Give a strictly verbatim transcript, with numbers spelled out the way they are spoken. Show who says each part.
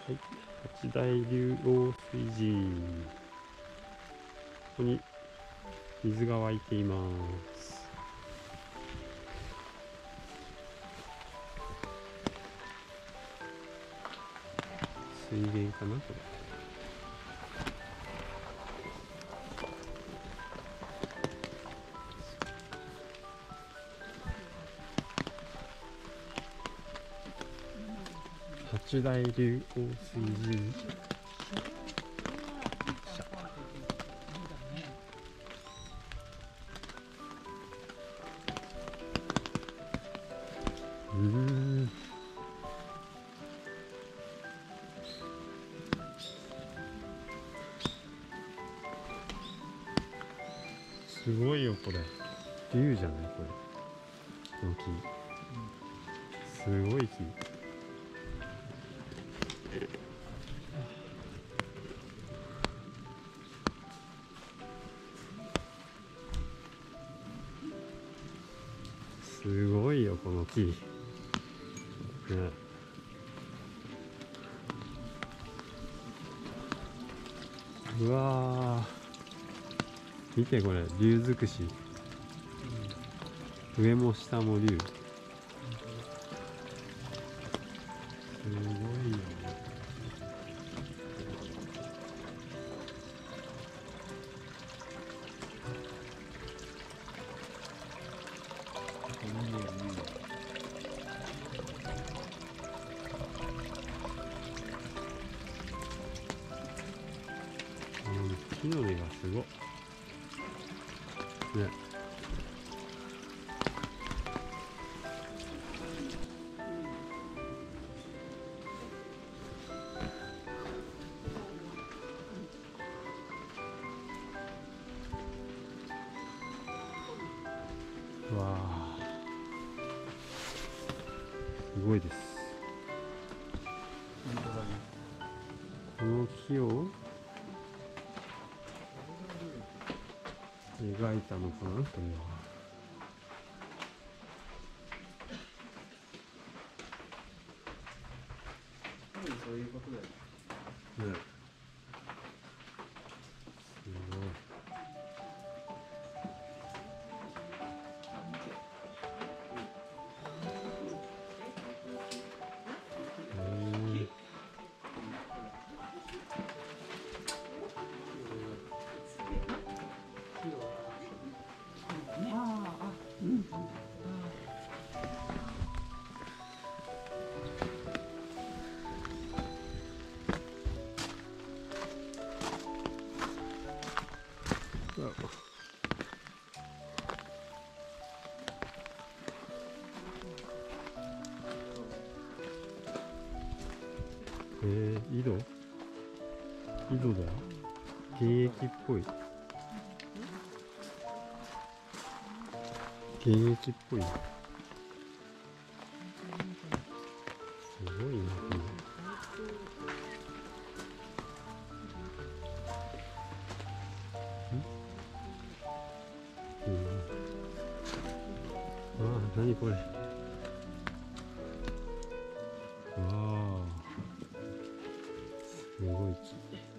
Speaker 1: はい、八大竜王水寺、ここに水が湧いています。水源かなこれ。八大竜王水寺。うーん。すごいよこれ。竜じゃないこれ。この木。すごい木。すごいよこの木。ね。うわー、見てこれ、竜尽くし。上も下も竜。すごいよね。木の根がすごっね。うわあ、すごいです。この木を描いたのかなこれは。
Speaker 2: そういうことだよね。
Speaker 1: ね。すごい。へえ。えー、井戸井戸だよ。現役っぽい。現役っぽい。すごいな、これ。うん。ああ、なにこれ。わあ。すごい木。